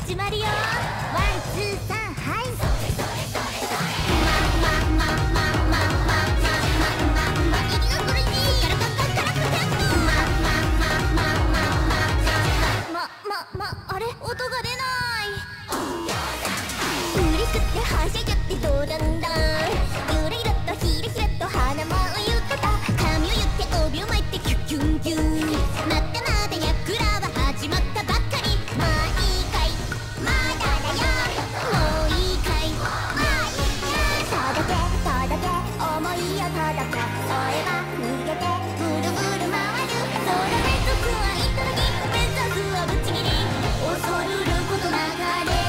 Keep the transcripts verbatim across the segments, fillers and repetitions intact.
始まるよ。ワンツーさんはい。ま、ま、あれ音が出ない。嬉しくてはしゃぎゃってどうなんだ。ゆらゆらとひらひらと花も言ってた。髪を言って帯を巻いてキュキュンキュン。まだまだやくらは始まったばっかり。まあいいかい、まだだよ。もういいかい、まあいいや。届け届け思いを届け。それは逃げてぐるぐる回る。それでつはいただき目指すはぶっちぎり。恐るることなかれ。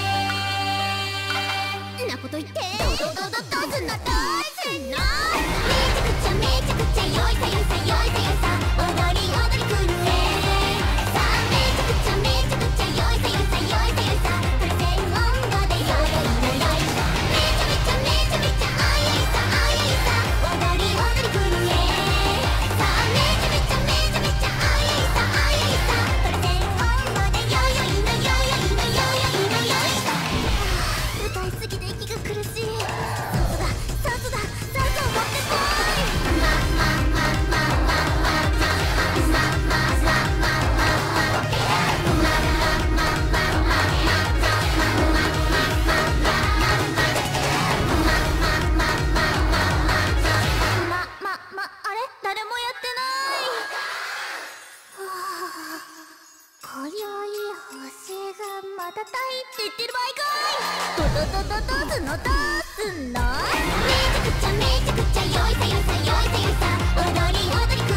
なこと言ってどどどどどうすんのどうすんの。めちゃくちゃめちゃくちゃよいさよいさよいさよいさ。踊り踊りくるぜ。さあめちゃくちゃめちゃくちゃよいさよいさよいさよいさ。プレゼン音頭でよいよいのよい。めちゃめちゃめちゃめちゃあやいさあやいさ。踊り踊りくるぜ。さあめちゃめちゃめちゃめちゃあやいさあやいさ。プレゼン音頭でよいよいのよいよいのよいよいのよい。歌いすぎて息が苦しい。さすがさすがさすが持ってこい。まままままままままあれ誰もやってない。今宵星がまたたいって言ってる場合かい。どどどどどうすんのどうすんの。めちゃくちゃめちゃくちゃよいさよいさよいさよいさ。踊り踊り